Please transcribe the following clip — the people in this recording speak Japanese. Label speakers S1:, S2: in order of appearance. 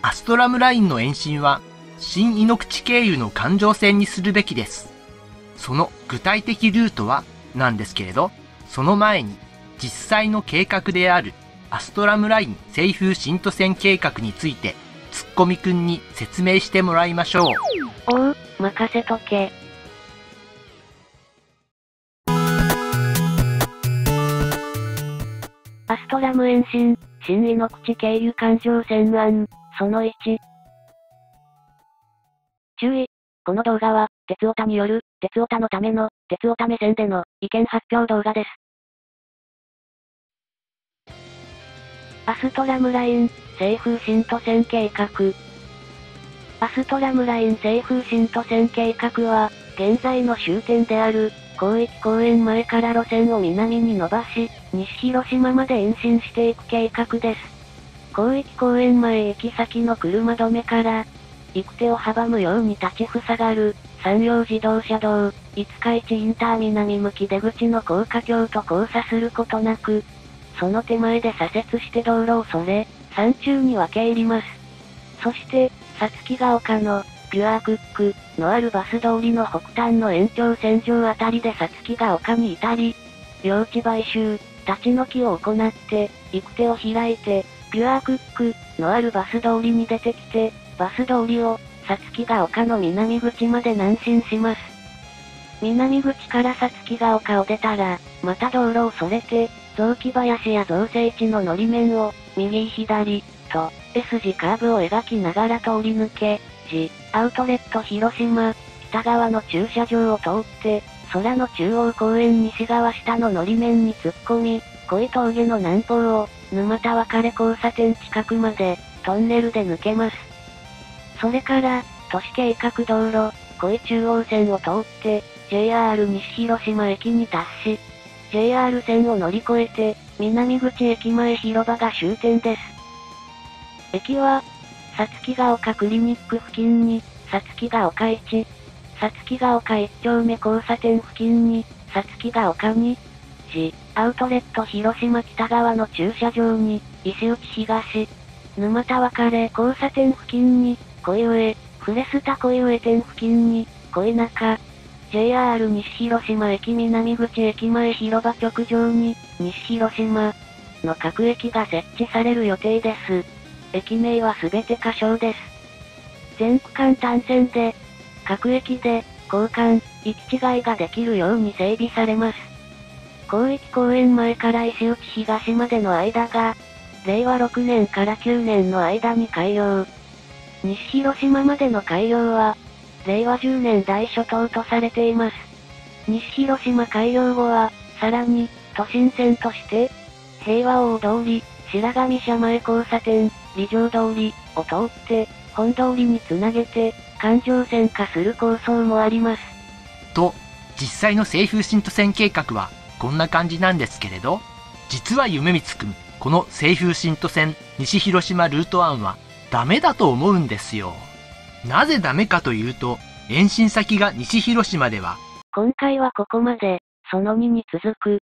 S1: アストラムラインの延伸は新井ノ口経由の環状線にするべきです。その具体的ルートはなんですけれど、その前に実際の計画であるアストラムライン西風新都線計画についてツッコミくんに説明してもらいましょう。
S2: おう、任せとけ。アストラム延伸、新井ノ口経由環状線案、その1。注意。この動画は、鉄オタによる、鉄オタのための、鉄オタ目線での、意見発表動画です。アストラムライン、西風新都線計画。アストラムライン西風新都線計画は、現在の終点である、広域公園前から路線を南に伸ばし、西広島まで延伸していく計画です。広域公園前駅先の車止めから、行く手を阻むように立ちふさがる、山陽自動車道、五日市インター南向き出口の高架橋と交差することなく、その手前で左折して道路をそれ、山中に分け入ります。そして、さつきが丘の、ピュアクックのあるバス通りの北端の延長線上あたりでさつきが丘に至り、用地買収、立ち退きを行って、行く手を開いて、ピュアクックのあるバス通りに出てきて、バス通りを、さつきが丘の南口まで南進します。南口からさつきが丘を出たら、また道路をそれて、雑木林や造成地ののり面を、右左、と、S 字カーブを描きながら通り抜け、G、アウトレット広島、北側の駐車場を通って、空の中央公園西側下ののり面に突っ込み、恋峠の南方を、沼田別れ交差点近くまで、トンネルで抜けます。それから、都市計画道路、恋中央線を通って、JR 西広島駅に達し、JR 線を乗り越えて、南口駅前広場が終点です。駅は、さつきが丘クリニック付近に、さつきが丘1、さつきが丘1丁目交差点付近に、さつきが丘2、G、アウトレット広島北側の駐車場に、石内東、沼田別れ交差点付近に、恋上、フレスタ恋上店付近に、恋中、JR 西広島駅南口駅前広場直上に、西広島の各駅が設置される予定です。駅名はすべて仮称です。全区間単線で、各駅で、交換、行き違いができるように整備されます。広域公園前から石内東までの間が、令和6年から9年の間に開業。西広島までの開業は、令和10年代初頭とされています。西広島開業後は、さらに、都心線として、平和大通り、白神社前交差点、理城通りを通って、本通りにつなげて、環状線化する構想もあります。
S1: と、実際の西風新都線計画はこんな感じなんですけれど、実は夢光くん、この西風新都線西広島ルート案はダメだと思うんですよ。なぜダメかというと、延伸先が西広島では、
S2: 今回はここまで、その2に続く、